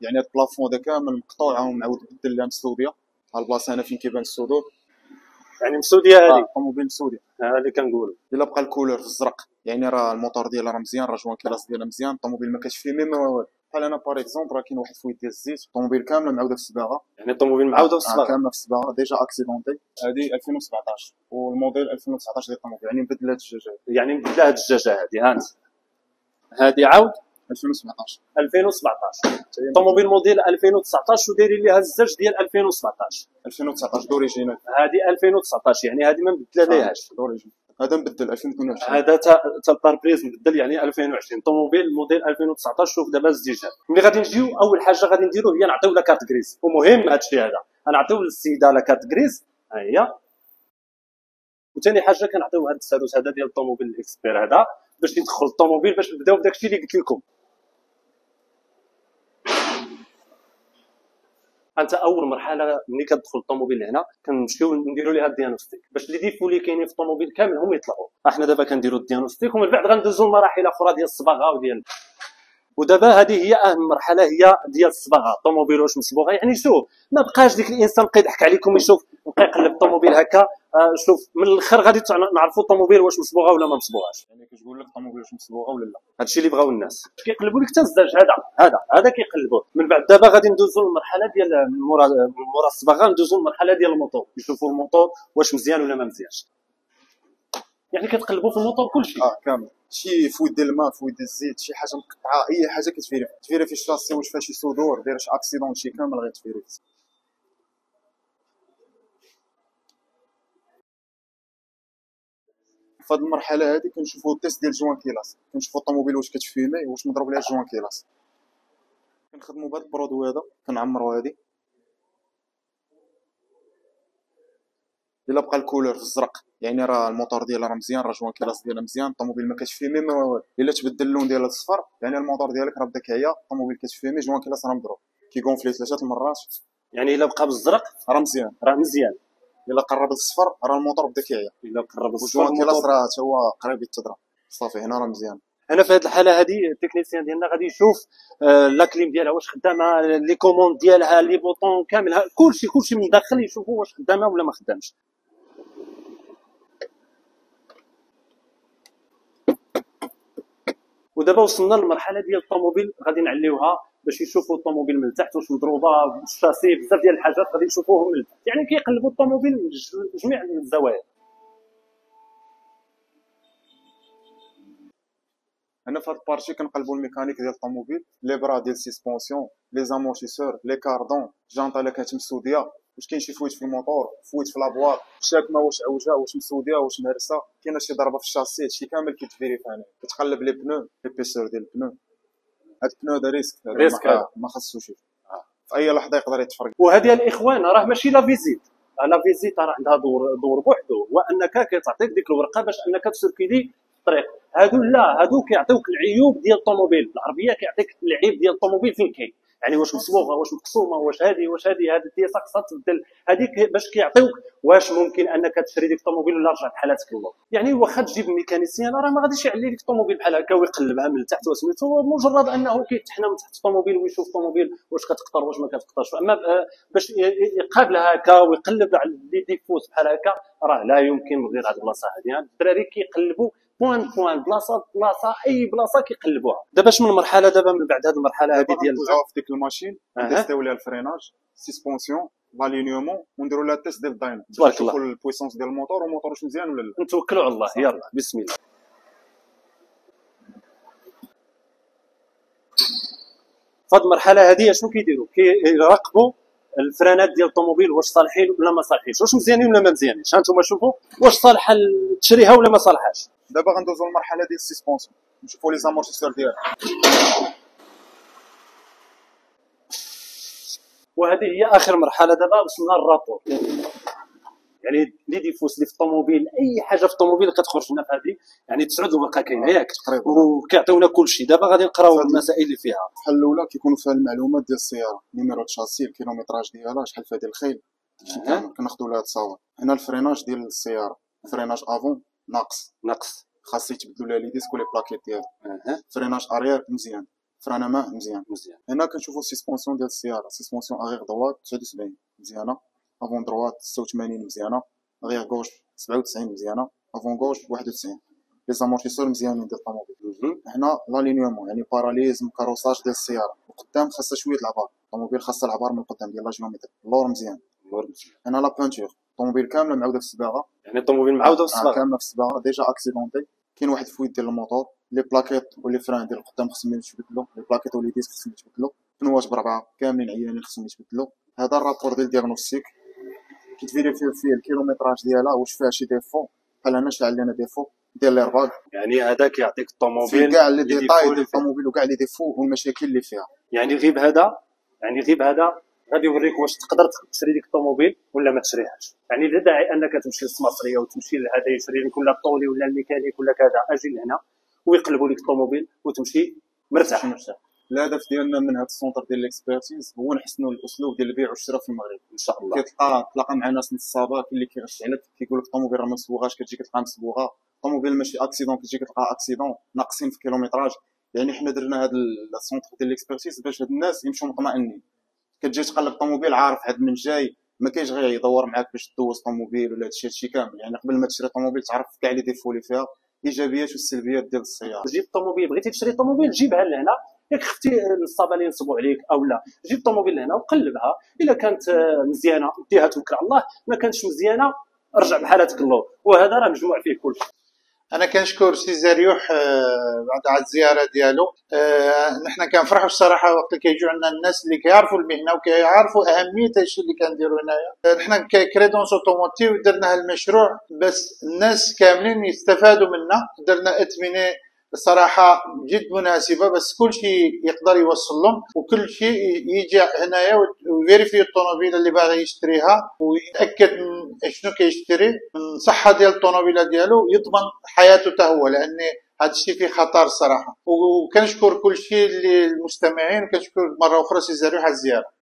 يعني هاد البلافون هذا كامل مقطوع ومعاود بدل لها مسوديه. ها البلاصه هنا فين كيبان السدود يعني مسوديه هذه الطوموبيل مسوديه اللي كنقولوا. الا بقى الكولور في الزرق يعني راه الموتور ديالها راه مزيان، راه جوان كلاس ديالها مزيان، الطوموبيل ما كاش فيه ميم والو. بحال انا باغ اكزومبل راه كاين واحد فويت ديال الزيت، الطوموبيل كامله معاوده في الصباغه، يعني الطوموبيل معاوده في الصباغه كامله في الصباغه ديجا اكسيدونتي. هذه 2017 والموديل 2019 ديال الطوموبيل، يعني مبدله هاد الدجاجه، يعني مبدله هاد الدجاجه هذه. هانت هذه عاود 2017 الطوموبيل موديل 2019 ودايرين ليها الزج ديال 2019 دوريجينال. هذه 2019 يعني هذه ما مبدله ليهاش. دوريجينال هذا مبدل 2022. هذا تا الباربريز مبدل يعني 2020. طوموبيل موديل 2019. شوف دابا الزجاج ملي غادي نجيو اول حاجه غادي نديرو هي نعطيو لا كارت غريز، ومهم هذا الشيء هذا غنعطيو للسيده لا كارت غريز ها هي. وثاني حاجه كنعطيو هذا الثالوث هذا ديال الطوموبيل الاكسبير هذا باش يدخل الطوموبيل باش نبداو بداك الشيء اللي قلت لكم. انت اول مرحله ملي كتدخل الطوموبيل هنا كنمشيو نديروا ليها الديانوستيك باش لي ديفو اللي كاينين في الطوموبيل كامل هم يطلعوا. احنا دابا كنديروا الديانوستيك ومن بعد غندوزوا لمراحل اخرى ديال الصباغه ودابا هذه هي اهم مرحله هي ديال الصباغه. الطوموبيل واش مصبوغه يعني شوف ما بقاش ديك الانسان بقى يضحك عليكم يشوف بقى يقلب الطوموبيل هكا. شوف من الاخر غادي نعرفوا الطوموبيل واش مصبوغه ولا ما مصبوغاش. يعني كتقول لك الطوموبيل واش مصبوغه ولا لا. هادشي اللي بغاو الناس كيقلبوا لك حتى الزاج هذا كيقلبوه. من بعد دابا غادي ندوزوا للمرحله ديال مورا الصباغه ندوزوا للمرحله ديال الموتور يشوفوا الموتور واش مزيان ولا ما مزيانش. يعني كتقلبوا في الموتور كلشي كامل شي فويد ديال الماء فويد ديال الزيت شي حاجه مقطعه اي حاجه كتفيري في الشاسي واش فيها شي صدور داير شي اكسيدون شي كامل غيتفيري. في هذه المرحله هذه كنشوفوا التيست ديال الجوان كيلاس، كنشوفوا الطوموبيل واش كتفيمي واش مضروب ليها الجوان كيلاس. كنخدموا بهذا البرودوي هذا كنعمروا هذه الا بقى الكولور في الزرق يعني راه الموتور ديالها راه مزيان، راه جوان كلاس ديالها مزيان، الطوموبيل ما كتفيمي ما والو. الا تبدل اللون ديالها الصفر يعني الموتور ديالك راه بدا كيعيا، الطوموبيل كتفيمي جوان كلاس راه مضروب كيغونفلي 3 المرات. يعني الا بقى بالزرق راه مزيان الا قرب للصفر راه الموتور بدا كيعيا، الا قرب للصفر جوان كلاس راه حتى هو قريب يتضرب صافي هنا راه مزيان. انا في هذه الحاله هذه التكنيسيان ديالنا غادي يشوف لا كليم ديالها واش خدامه، لي كوموند ديالها لي بوطون كامل كلشي من الداخل يشوفوا واش خدامه ولا ما خدامش. ودابا وصلنا للمرحله ديال الطوموبيل غادي نعليوها باش يشوفوا الطوموبيل من التحت واش مضروبه بالشاسي بزاف ديال الحاجات غادي يشوفوهم من التحت. يعني كيقلبوا الطوموبيل من جميع الزوايا. هنا في هاد البارتي كنقلبوا الميكانيك ديال الطوموبيل، لي برا ديال سيسبونسيون، لي زامورتيسور، لي كاردون، جانطه الا كانت مسوديه، واش كاين شي فويت في الموتور، فويت في لابواط، شاكمه واش عوجه واش مسوديه واش مهرسه، كاينه شي ضربه في الشاسي، هادشي كامل كيتفيريفي هنا. كتقلب لي بنو ليبيسور ديال البنو، هاد البنو هذا ريسك ما خاصوش في اي لحظه يقدر يتفرق. وهذه الاخوان راه ماشي لا فيزيت راه عندها دور بوحدو، هو انك كتعطيك ديك الورقه باش انك تسيركيلي الطريق. هادو لا هادو كيعطيوك العيوب ديال الطوموبيل، العربيه كيعطيك العيب ديال الطوموبيل فين كاين، يعني واش مصبوغه واش مقسومه واش هذه الدياسه خاصها تبدل. هذيك باش كيعطيوك واش ممكن انك تشري ديك الطوموبيل ولا رجعت بحالاتك للور. يعني واخا تجيب ميكانيسيان راه ما غاديش يعلي لك الطوموبيل بحال هكا ويقلبها من التحت وسميتو، مجرد انه كيتحنى من تحت الطوموبيل ويشوف الطوموبيل واش كتقطر واش ما كتقطرش. اما باش يقابلها هكا ويقلب على لي ديفوس بحال هكا راه لا يمكن من غير هاد البلاصه هذه. الدراري كيقلبوا بوان بلاصه اي بلاصه كيقلبوها. دابا شنو المرحله دابا من بعد هذه المرحله هذه ديال في ديك الماشين نتيستيو ليها الفريناج سيسبونسيون لالينيومون ونديروا لها تيست ديال الداينامو تبارك الله، نشوفوا البويسونس ديال الموتور والموتور واش مزيان ولا لا. نتوكلوا على الله. يلا بسم الله. في هذه المرحله هذه شنو كيديروا؟ كيراقبوا الفرانات ديال الطوموبيل واش صالحين ولا ما صالحينش، واش مزيانين ولا ما مزيانينش. ها انتم شوفوا واش صالحه تشريها ولا ما صالحاش. دابا غندوزو للمرحله ديال السيسبونسيون نشوفوا لي زامورتيسور ديالها، وهذه هي اخر مرحله. دابا وصلنا للرابور، يعني لي ديفوس اللي في الطوموبيل اي حاجه في الطوموبيل كتخرج لنا في هذه يعني 9 الواقع كاينه ياك وكيعطيونا كل شيء. دابا غادي نقراو المسائل اللي فيها. الحل الاولى كيكونوا فيها المعلومات ديال السياره، نيميرو الشاسي، الكيلومتراج ديالها، شحال فيها ديال الخيل، هادشي كامل كناخذوا لها تصاور. هنا الفريناج ديال السياره، الفريناج افون ناقص ناقص خاص يتبدلوا لها لي ديسك ولي بلاكيت ديالها. فريناج اريير مزيان، فران امان مزيان. مزيان. هنا كنشوفوا السيسبونسيون ديال السياره، سيسبونسيون اغيغ دروات 79 مزيانه، افون دروات 86 مزيانه، اغيغ غوش 97 مزيانه، افون غوش 91. لي زامورتيسور مزيانين ديال الطوموبيل. هنا لالينيومون يعني باراليزم كاروساج ديال السياره، القدام خاصها شويه العبار، الطوموبيل خاصها العبار من القدام ديال لا جيومتري. اللور مزيان. هنا لا بانتور الطوموبيل كامله معاوده في الصباغه، يعني الطوموبيل معاوده في الصباغه كامله في الصباغه ديجا اكسيدونتي. كاين واحد الفويت ديال الموتور، لي بلاكيت ولي فران ديال القدام خصهم يتبدلوا، لي بلاكيت ولي ديسك خصهم يتبدلوا، بنواج بربعه كاملين عيانين خصهم يتبدلوا. هذا الرابور ديال دياغنوستيك كيتفيريفيو فيه الكيلومتراج ديالها واش فيها شي ديفو، بحال هنا شاعل لنا ديفو ديال ليرباغ. يعني هذا كيعطيك فيه الطوموبيل كاع لي ديتاي ديال الطوموبيل وكاع لي ديفو والمشاكل اللي فيها. يعني غير بهذا غادي يوريك واش تقدر تشري ديك الطوموبيل ولا ما تشريهاش. يعني لا داعي انك تمشي للسماطريه وتمشي لهذا يشري لك ولا الطولي ولا الميكانيك ولا كذا، اجي لهنا ويقلبوا لك الطوموبيل وتمشي مرتاح. الهدف ديالنا من هذا السونتر ديال الاكسبيرتيز هو نحسنوا الاسلوب ديال البيع والشراء في المغرب ان شاء الله. تلقى مع ناس نصابه، كاين اللي كيغش عليك كيقول لك الطوموبيل راه ما مسبوغاش، كتجي كتلقى مسبوغه، الطوموبيل ماشي اكسيدون كتجي كتلقى اكسيدون، ناقصين في الكيلومتراج. يعني حنا درنا هذا السونتر ديال الاكسبيرتيز باش هاد الناس يمشيو مطمئنين. كتجي تقلب الطوموبيل عارف هاد من جاي، ما كاينش غير يدور معاك باش دوز طوموبيل ولا هادشي كامل. يعني قبل ما تشري طوموبيل تعرف كاع لي ديفو اللي فيها، الايجابيات والسلبيات ديال السياره. جيب طوموبيل، بغيتي تشري طوموبيل جيبها لهنا، ياك خفتي الصابه اللي ينصبوا عليك او لا، جيب طوموبيل لهنا وقلبها، الا كانت مزيانه ديها توكل على الله، ما كانتش مزيانه رجع بحالتك اللور. وهذا راه مجموع فيه كل شيء. انا كنشكر سي زريوح بعد على الزياره ديالو. نحن كنفرحوا الصراحه وقت اللي كيجيو عندنا الناس اللي كيعرفوا المهنه وكيعرفوا اهميه هادشي اللي كنديروا هنايا. نحن كريدونس اوتوموتيف درنا هالمشروع باش الناس كاملين يستفادوا منه، درنا اثمنه الصراحه جد مناسبه باش كل شيء يقدر يوصل لهم، وكل شيء يجي هنايا ويفيريفي الطوموبيله اللي باغي يشتريها ويتاكد من شنو كيشتري، من الصحه ديال الطوموبيله ديالو، يضمن حياته حتى هو، لان هذا الشيء فيه خطر الصراحه. وكنشكر كل شيء للمستمعين، وكنشكر مره اخرى سي زريوح على الزياره.